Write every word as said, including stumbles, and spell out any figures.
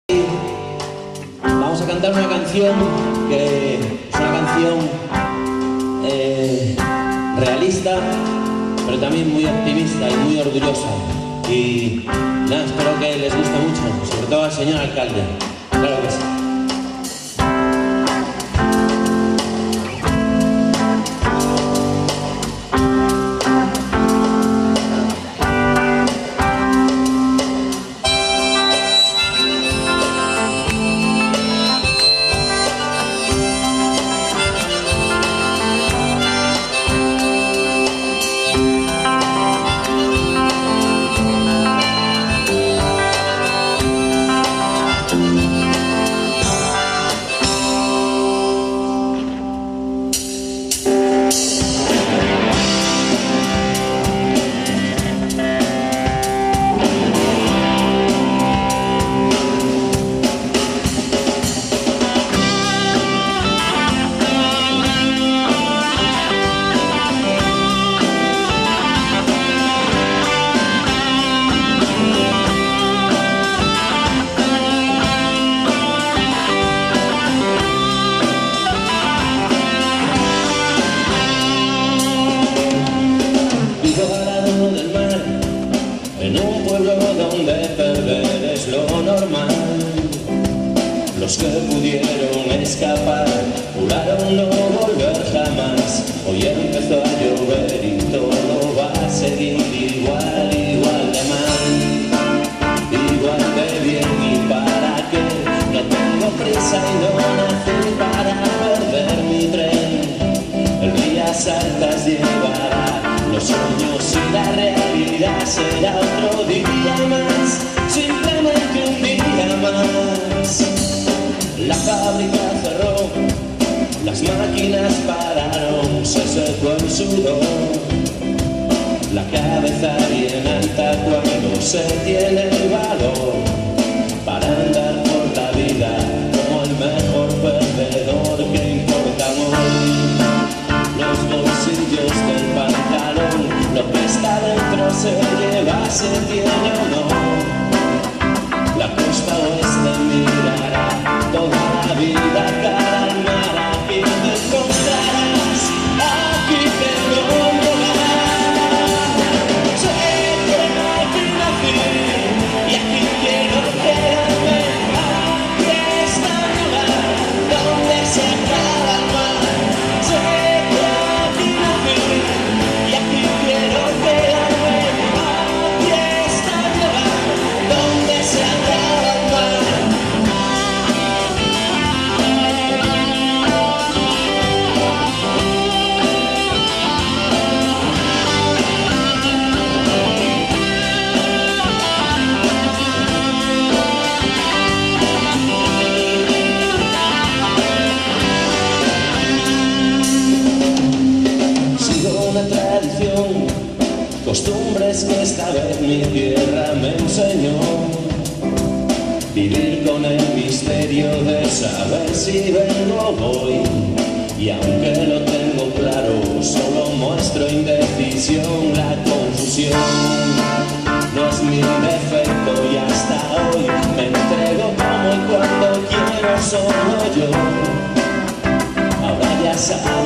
Vamos a cantar una canción que es una canción eh, realista, pero también muy optimista y muy orgullosa. Y nada, espero que les guste mucho, sobre todo al señor alcalde. Claro que sí. En un pueblo donde perder es lo normal, los que pudieron escapar juraron no volver jamás. Hoy empezó a llover y todo va a seguir igual, igual de mal, igual de bien. ¿Y para qué? No tengo prisa y no nací para perder mi tren. El Vías Altas llevará los sueños y la realidad, será otro día más, simplemente un día más. La fábrica cerró, las máquinas pararon, se secó el sudor, la cabeza bien alta cuando se tiene el valor para andar por la vida como el mejor perdedor. Que importa hoy los bolsillos del pantalón, lo que está dentro se lleva, se tiene o no. La costa oeste mirará toda la vida cara al mar, aquí te encontrarás, aquí tengo un lugar. Sé que aquí nací y aquí quiero quedarme, aquí está el lugar donde se acaba el mar. Sé que aquí nací y aquí quiero quedarme, aquí está el lugar donde se acaba el mar. Sigo una tradición, costumbres que esta vez mi tierra me enseñó. Vivir con el misterio de saber si vengo o voy. Y aunque lo tengo claro, solo muestro indecisión, la confusión no es mi defecto y hasta hoy me entrego como y cuando quiero solo yo. Ahora ya sabes